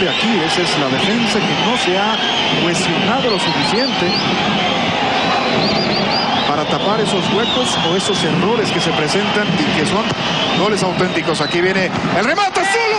de Aquiles es la defensa que no se ha cohesionado lo suficiente para tapar esos huecos o esos errores que se presentan y que son goles auténticos. Aquí viene el remate solo.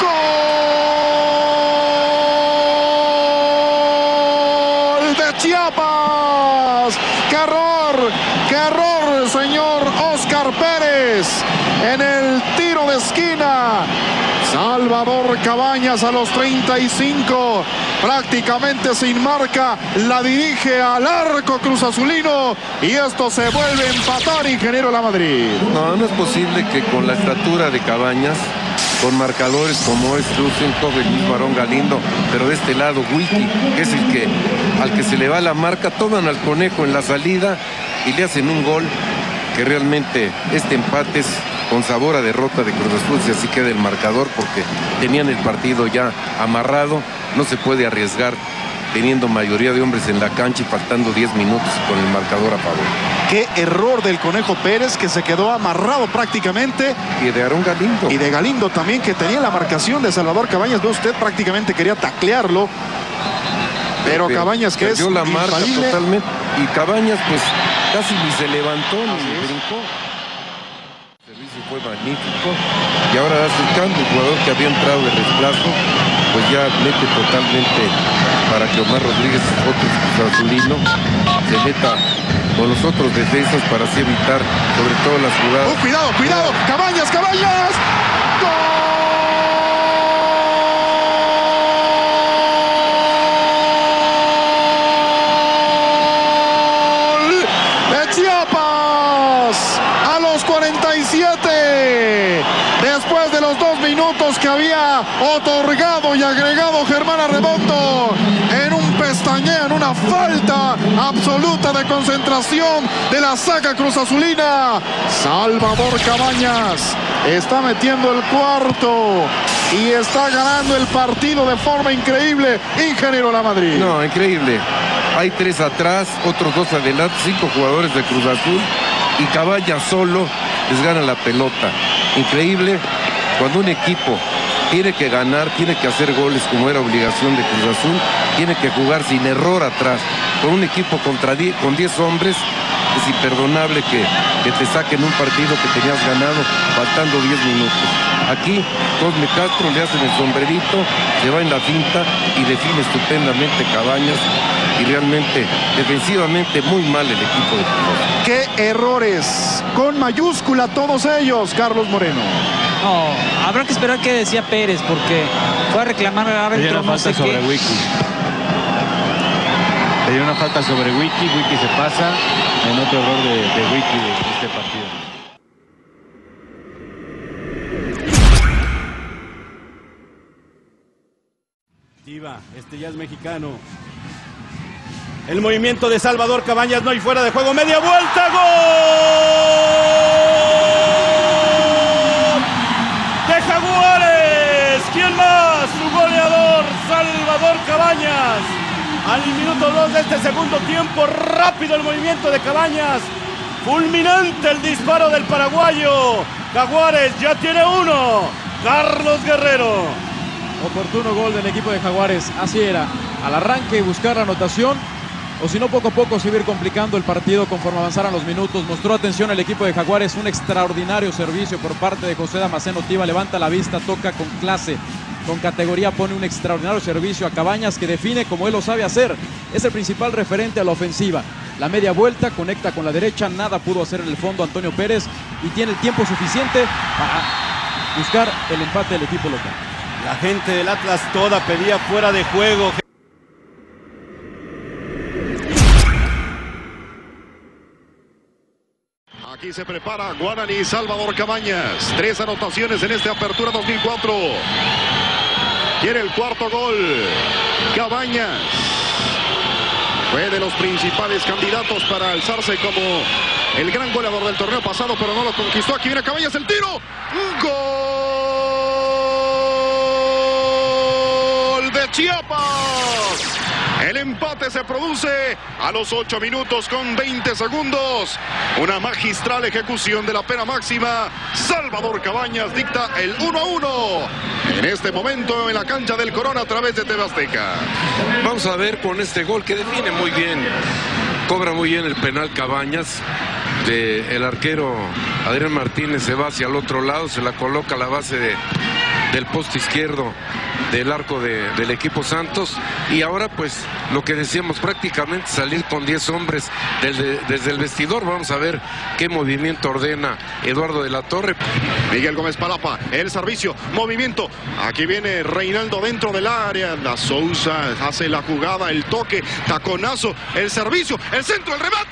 ¡Gol de Chiapas! ¡Qué error, señor Oscar Pérez! En el tiro de esquina. Salvador Cabañas a los 35, prácticamente sin marca, la dirige al arco cruzazulino y esto se vuelve a empatar, ingeniero La Madrid. No es posible que con la estatura de Cabañas, con marcadores como es Lucenkov, el mismo Aarón Galindo, pero de este lado Wiki, que es el que al que se le va la marca, toman al conejo en la salida y le hacen un gol que realmente este empate es con sabor a derrota de Cruz Azul, si así queda el marcador, porque tenían el partido ya amarrado. No se puede arriesgar teniendo mayoría de hombres en la cancha y faltando 10 minutos con el marcador a favor. Qué error del Conejo Pérez, que se quedó amarrado prácticamente. Y de Aarón Galindo. Y de Galindo también, que tenía la marcación de Salvador Cabañas. Ve usted, prácticamente quería taclearlo. Pero Cabañas, que es la marca infalible totalmente. Y Cabañas, pues casi ni se levantó ni brincó. El servicio fue magnífico. Y ahora hace el cambio. El jugador que había entrado de reemplazo, pues ya mete totalmente para que Omar Rodríguez, otro azulino, se meta con los otros defensas para así evitar sobre todo las jugadas. Cuidado, Cabañas. ¡Gol de Chiapas! A los 47, después de los 2 minutos que había otorgado y agregado Germán Arredondo, en un pestañeo, en una falta absoluta de concentración de la saga cruzazulina, Salvador Cabañas está metiendo el cuarto y está ganando el partido de forma increíble, ingeniero La Madrid. No, increíble. Hay 3 atrás, otros 2 adelante, 5 jugadores de Cruz Azul y Cabañas solo les gana la pelota. Increíble cuando un equipo tiene que ganar, tiene que hacer goles como era obligación de Cruz Azul, tiene que jugar sin error atrás. Con un equipo con 10 hombres es imperdonable que te saquen un partido que tenías ganado faltando 10 minutos. Aquí Cosme Castro le hacen el sombrerito, se va en la finta y define estupendamente Cabañas. Y realmente, defensivamente, muy mal el equipo de Cruz Azul. ¡Qué errores! Con mayúscula todos ellos, Carlos Moreno. No, habrá que esperar qué decía Pérez, porque fue a reclamar al árbitro, no sé qué. Le dio una falta sobre Wiki se pasa en otro error de Wiki de este partido. Este ya es mexicano. El movimiento de Salvador Cabañas, no hay fuera de juego, media vuelta, ¡gol! De Jaguares, ¿quién más? Su goleador, Salvador Cabañas. Al minuto 2 de este segundo tiempo, rápido el movimiento de Cabañas, fulminante el disparo del paraguayo. Jaguares ya tiene 1, Carlos Guerrero. Oportuno gol del equipo de Jaguares, así era, al arranque buscar la anotación, o si no poco a poco seguir complicando el partido conforme avanzaran los minutos. Mostró atención el equipo de Jaguares, un extraordinario servicio por parte de José Damasceno Tiva, levanta la vista, toca con clase, con categoría, pone un extraordinario servicio a Cabañas, que define como él lo sabe hacer, es el principal referente a la ofensiva. La media vuelta, conecta con la derecha, nada pudo hacer en el fondo Antonio Pérez y tiene el tiempo suficiente para buscar el empate del equipo local. La gente del Atlas toda pedía fuera de juego. Aquí se prepara Guaraní Salvador Cabañas. 3 anotaciones en esta apertura 2004. Quiere el cuarto gol. Cabañas fue de los principales candidatos para alzarse como el gran goleador del torneo pasado, pero no lo conquistó. Aquí viene Cabañas, el tiro. ¡Gol! Chiapas. El empate se produce a los 8 minutos con 20 segundos. Una magistral ejecución de la pena máxima. Salvador Cabañas dicta el 1-1 en este momento en la cancha del Corona a través de TV Azteca. Vamos a ver con este gol que define muy bien. Cobra muy bien el penal Cabañas. El arquero Adrián Martínez se va hacia el otro lado, se la coloca a la base del poste izquierdo del arco del equipo Santos, y ahora pues lo que decíamos, prácticamente salir con 10 hombres desde el vestidor. Vamos a ver qué movimiento ordena Eduardo de la Torre. Miguel Gómez Palapa, el servicio, movimiento, aquí viene Reinaldo dentro del área, Da Souza hace la jugada, el toque, taconazo, el servicio, el centro, el remate,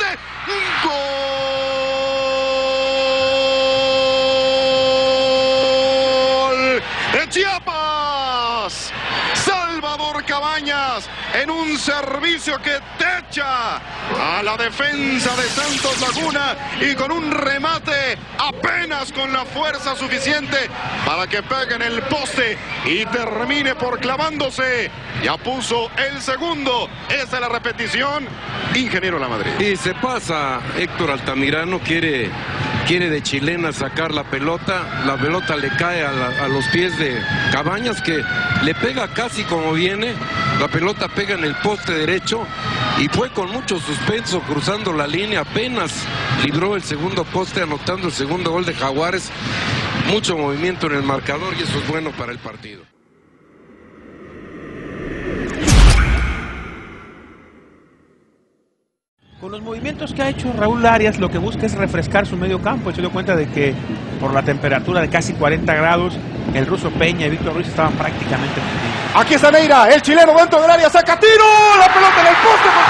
¡gol de Chiapas! Salvador Cabañas en un servicio que techa a la defensa de Santos Laguna y con un remate apenas con la fuerza suficiente para que pegue en el poste y termine por clavándose. Ya puso el segundo. Esa es la repetición. Ingeniero La Madrid. Y se pasa Héctor Altamirano, quiere de chilena sacar la pelota le cae a los pies de Cabañas, que le pega casi como viene, la pelota pega en el poste derecho y fue con mucho suspenso cruzando la línea, apenas libró el segundo poste anotando el segundo gol de Jaguares. Mucho movimiento en el marcador y eso es bueno para el partido. Con los movimientos que ha hecho Raúl Arias, lo que busca es refrescar su medio campo. Se dio cuenta de que por la temperatura de casi 40 grados, el ruso Peña y Víctor Ruiz estaban prácticamente fundidos. Aquí está Neira, el chileno dentro del área, saca tiro, la pelota en el poste contra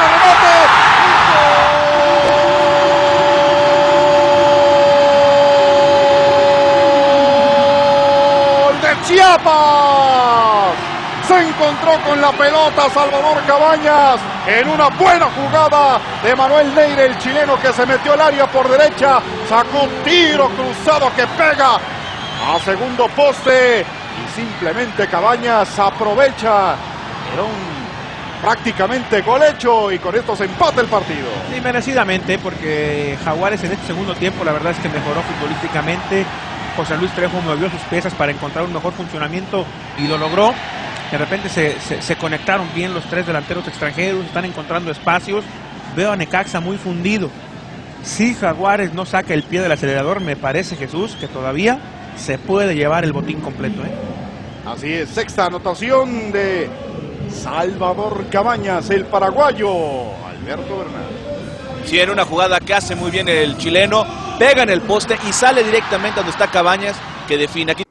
el remate. ¡Gol de Chiapas! Se encontró con la pelota Salvador Cabañas en una buena jugada de Manuel Neira, el chileno, que se metió al área por derecha, sacó un tiro cruzado que pega a segundo poste y simplemente Cabañas aprovecha. Era un prácticamente gol hecho y con esto se empata el partido. Y merecidamente, porque Jaguares en este segundo tiempo la verdad es que mejoró futbolísticamente. José Luis Trejo movió sus piezas para encontrar un mejor funcionamiento y lo logró. De repente se conectaron bien los tres delanteros extranjeros, están encontrando espacios. Veo a Necaxa muy fundido. Si Jaguares no saca el pie del acelerador, me parece, Jesús, que todavía se puede llevar el botín completo, ¿eh? Así es, sexta anotación de Salvador Cabañas, el paraguayo Alberto Bernal. Sí, en una jugada que hace muy bien el chileno, pega en el poste y sale directamente donde está Cabañas, que define. Aquí